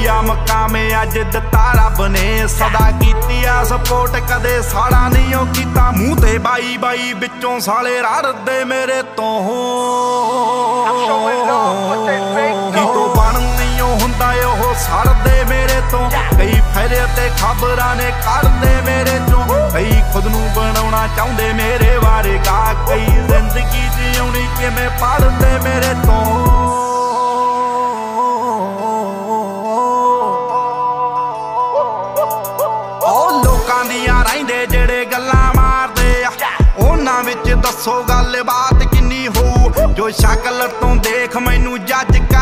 आ मकाम अज दिता रब ने सदा कीती आ सपोर्ट कदे साड़ा नहीं ओ कीता मूंह ते बाई बाई विचों साले रड़दे मेरे तो तो बन नहीं हुंदा ओह सड़दे मेरे तो कई फैरे ते खबरां ने कढ़दे मेरे चों कई खुद नूं बनाउणा चाहुंदे मेरे बारे गा कई जिंदगी जिउणी किवें पढ़दे मेरे तो दसो गल बात किन्नी हो जो शक्ल तो देख मैनू जज